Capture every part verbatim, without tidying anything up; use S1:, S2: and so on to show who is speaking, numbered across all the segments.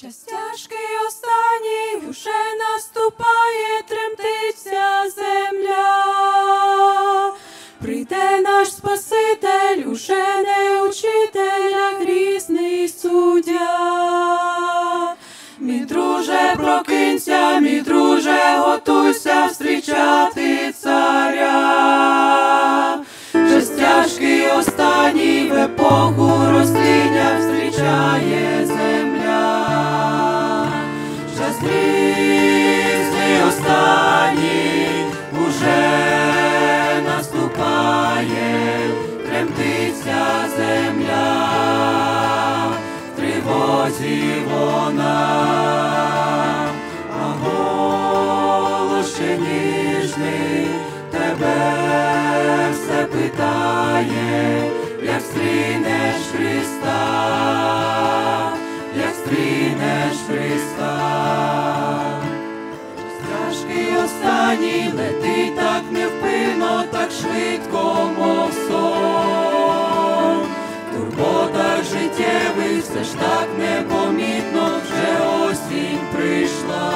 S1: Час тяжкий останній уже наступає, тремтиться земля. Прийде наш Спаситель, уже не учитель, а грізний суддя. Мій друже, прокинься, мій друже, готуйся встрічати царя. Час тяжкий останній в епоху розтління встрічає земля. Час грізний останній уже наступає, тремтиться земля, в тривозі вона, а голос ще ніжний тебе все питає, як стрінеш Христа, як стрінеш Христа. Тяжкий останній летить так невпинно, так швидко, мов сон. В турботах життєвих все ж так непомітно, вже осінь прийшла.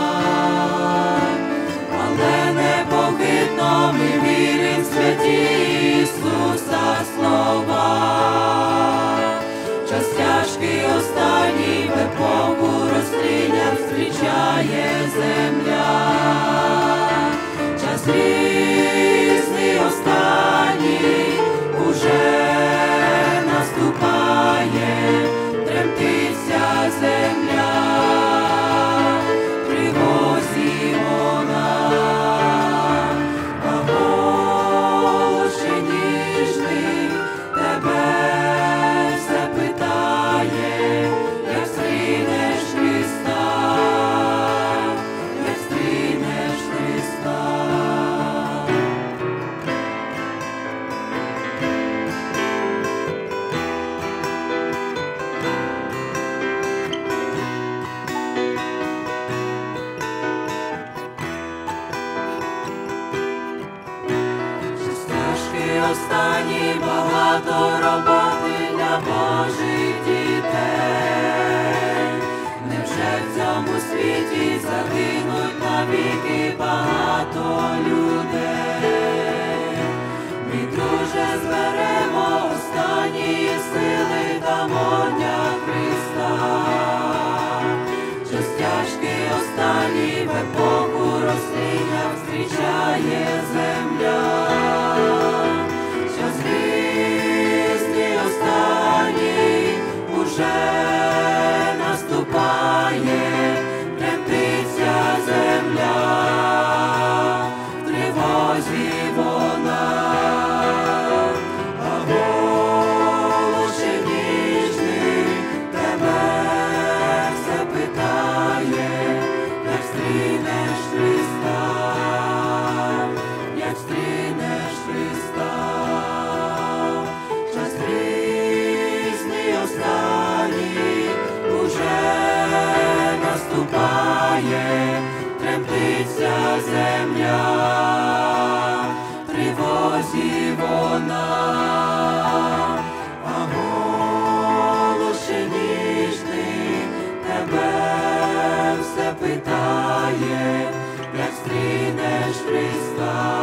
S1: Але непохитно ми віримо в святі Ісуса слова. Час тяжкий останній в епоху розтління встрічає земля. Час грізний останній уже наступає, тремтиться земля, в тривозі вона, а голос ще ніжний тебе все питає, як стрінеш Христа, як стрінеш Христа. Тяжкий останній, багато роботи для Божих дітей. Невже в цьому світі загинуть навіки багато людей? Ми, друже, зберемо останні сили, дамо для Христа. Час тяжкий останній в епоху розтління встрічає земля. Час грізний останній уже наступає, тремтиться земля, в тривозі вона, а голос ще ніжний тебе все питає, як стрінеш Христа, як стрінеш Христа. Час грізний останній уже наступає, тремтиться земля, в тривозі вона, а голос ще ніжний тебе все питає, як стрінеш Христа.